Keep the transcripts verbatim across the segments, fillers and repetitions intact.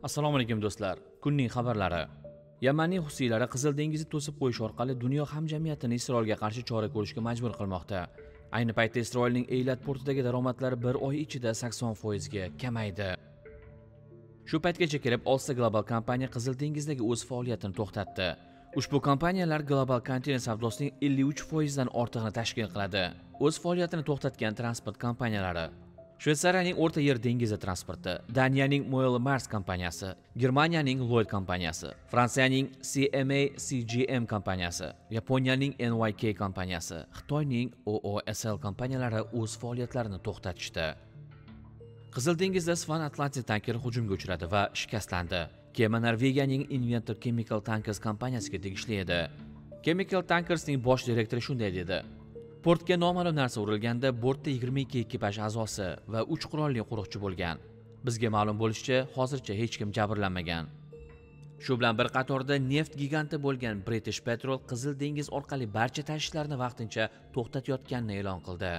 Assalomu alaykum do'stlar. Kunning xabarlari. Yamanning xususiylari Qizil dengizni to'sib qo'yish orqali dunyo hamjamiyatini Isroilga qarshi chora ko'rishga majbur qilmoqda. Ayni paytda Isroilning Eylat portidagi daromadlari bir oy ichida sakson foiz ga kamaydi. Shu paytgacha kelib oltita global kompaniya Qizil dengizdagi o'z faoliyatini to'xtatdi. Ushbu kompaniyalar global kontinent savdosining ellik uch foiz dan ortig'ini tashkil qiladi. O'z faoliyatini to'xtatgan transport kompaniyalari: Shveysariyaning O'rta Yer dengizi transporti, Daniyaning Moel Mars kompaniyasi, Germaniyaning Lloyd kompaniyasi, Fransiyaning C M A C G M kompaniyasi, Yaponiyaning N Y K kompaniyasi, Xitoyning O O S L kompaniyalari o'z faoliyatlarini to'xtatishdi. Qizil dengizda Swan Atlantic tankeri hujumga uchradi va shikastlandi. Kema Norvegiyaning Inventor Chemical Tankers kompaniyasiga tegishli edi. Chemical Tankersning bosh direktori shunday dedi: Portga noma'lum narsa urilganda bortda yigirma ikki ekipaj a'zosi va uch qurolli qo'riqchi bo'lgan. Bizga ma'lum bo'lishicha, hozircha hech kim jabrlanmagan. Shu bilan bir qatorda neft giganti bo'lgan British Petrol Qizil dengiz orqali barcha tashishlarni vaqtincha to'xtatayotganini e'lon qildi.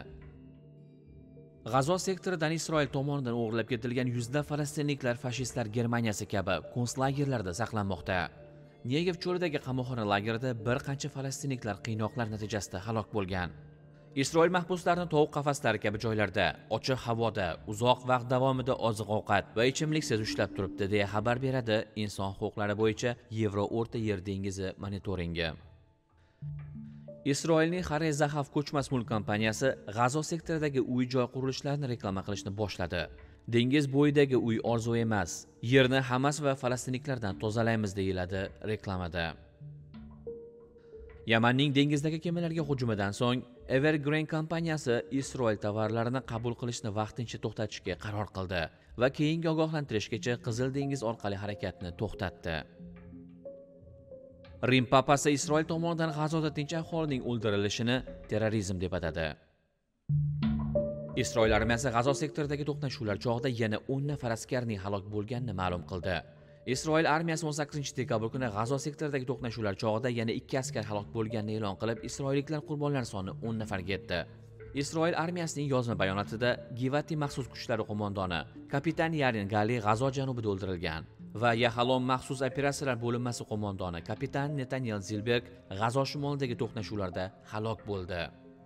G'azo sektoridan Isroil tomonidan o'g'irlab ketilgan yuzlab falastinliklar fashistlar Germaniyasi kabi konslagerlarda saqlanmoqda. Negev cho'lidagi qamoqxona lagerida bir qancha falastinliklar qiynoqlar natijasida halok bo'lgan. Isroil mahbuslarni tovuq qafaslari kabi joylarda, ochiq havoda, uzoq vaqt davomida oziq-ovqat va ichimliksiz ushlab turibdi, deya xabar beradi Inson huquqlari bo'yicha Yevro O'rta Yer dengizi monitoringi. Isroilning Harez Zahav ko'chmas mulk kompaniyasi G'azo sektoridagi uy-joy qurilishlarini reklama qilishni boshladi. Dengiz bo'yidagi uy orzu emas, yerni Hamas va falastinliklardan tozalaymiz deyiladi reklamada. Yamanning dengizdagi kemalarga hujumidan so'ng Evergreen kompaniyasi Isroil tovarlarini qabul qilishni vaqtincha to'xtatishga qaror qildi va keyingi ogohlantirishgacha Qizil dengiz orqali harakatni to'xtatdi. Rim papasi Isroil tomonidan G'azoda tinch aholining o'ldirilishini terrorizm deb atadi. Isroil armiyasi G'azo sektoridagi to'qnashuvlar chog'ida yana o'n nafar askarning halok bo'lganini ma'lum qildi. Isroil armiyasi o'n sakkizinchi dekabr kuni G'azo sektoridagi to'qnashuvlar chog'ida yana ikki askar halok bo'lganini e'lon qilib, isroilliklar qurbonlar soni o'n nafarga yetdi. Isroil armiyasining yozma bayonotida Givati maxsus kuchlari qo'mondoni kapitan Yarin Gali G'azo janubida o'ldirilgan va Yahalom maxsus operatsiyalar bo'linmasi qo'mondoni kapitan Netanyel Zilberg G'azo shimolidagi to'qnashuvlarda halok bo'ldi.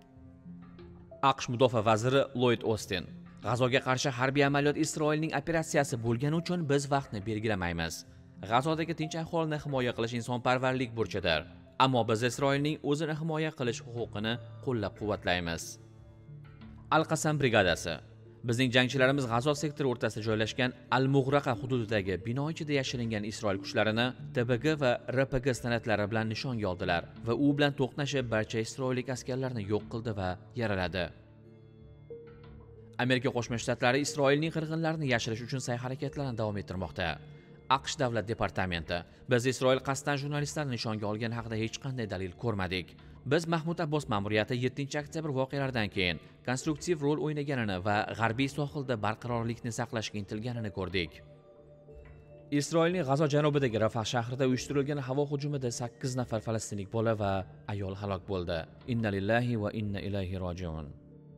AQSh mudofaa vaziri Lloyd Austin: G'azoga qarshi harbiy amaliyot Isroilning operatsiyasi bo'lgani uchun biz vaqtni belgilamaymiz. G'azodagi tinch aholini himoya qilish insonparvarlik burchidir. Ammo biz Isroilning o'zini himoya qilish huquqini qo'llab-quvvatlaymiz. Al-Qasam brigadasi: Bizning jangchilarimiz G'azo sektori o'rtasida joylashgan Al-Mug'raqa hududidagi bino ichida yashiringan Isroil kuchlarini T B G va R P G snayperlari bilan nishonga oldilar va u bilan to'qnashib barcha isroillik askarlarni yo'q qildi va yaraladi. Amerika Qo'shma Shtatlari Isroilning qirg'inlarini yashirish uchun sa'y-harakatlarni davom ettirmoqda. AQSh davlat departamenti: Biz Isroil qasddan jurnalistlarni nishonga olgani haqida hech qanday dalil ko'rmadik. Biz Mahmud Abbos ma'muriyati yettinchi oktyabr voqealaridan keyin konstruktiv rol o'ynaganini va g'arbiy sohilda barqarorlikni saqlashga intilganini ko'rdik. Isroilning G'azo janubidagi Rafah shahrida uyushtirilgan havo hujumida sakkiz nafar falastinlik bola va ayol halok bo'ldi. Inna lillahi va inna ilayhi rojiun.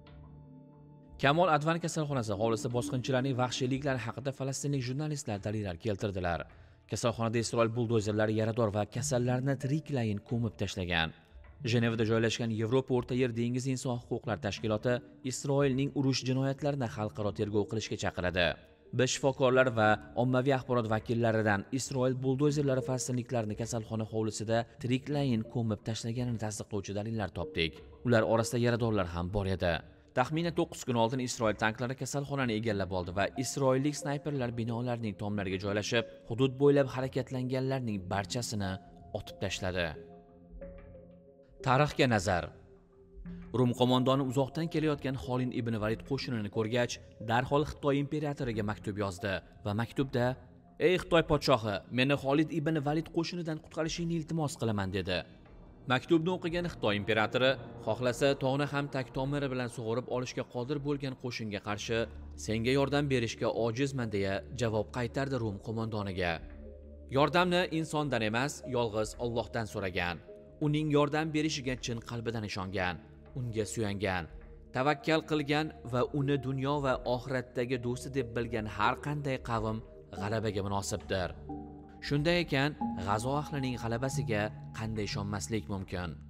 Kamol Advan kasalxonasi hovlisida bosqinchilarning vahshiyliklari haqida falastinlik jurnalistlar dalillar keltirdilar. Kasalxonada Isroil buldozerlari yarador va kasallarni tiriklayin ko'mib tashlagan. Jenevada joylashgan Yevropa O'rta Yer dengizi inson huquqlari tashkiloti Isroilning urush jinoyatlarini xalqaro tergov qilishga chaqiradi. Biz shifokorlar va ommaviy axborot vakillaridan Isroil buldozerlari falastinliklarni kasalxona hovlisida tiriklayin ko'mib tashlaganini tasdiqlovchi dalillar topdik. Ular orasida yaradorlar ham bor edi. Taxminan to'qqiz kun oldin Isroil tanklari kasalxonani egallab oldi va isroillik snayperlar binolarning tomlariga joylashib, hudud bo'ylab harakatlanganlarning barchasini otib tashladi. Tarixga nazar. Rum qo'mondoni uzoqdan kelayotgan Xolid ibn Valid qo'shinini ko'rgach, darhol Xitoy imperatoriga maktub yozdi va maktubda: "Ey Xitoy podshohi, meni Xolid ibn Valid qo'shinidan qutqarishingni iltimos qilaman", dedi. Maktubni o'qigan Xitoy imperatori xohlasa tog'ni ham tak tomiri bilan sug'urib olishga qodir bo'lgan qo'shinga qarshi senga yordam berishga ojizman deya javob qaytardi Rum qo'mondoniga. Yordamni insondan emas, yolg'iz Allohdan so'ragan. Uning yordam berishiga chin qalbidan ishongan, unga suyangan, tavakkal qilgan va uni dunyo va oxiratdagi do'sti deb bilgan har qanday qavm g'alabaga munosibdir. Shunday ekan, G'azo ahlining g'alabasiga qanday ishonmaslik mumkin?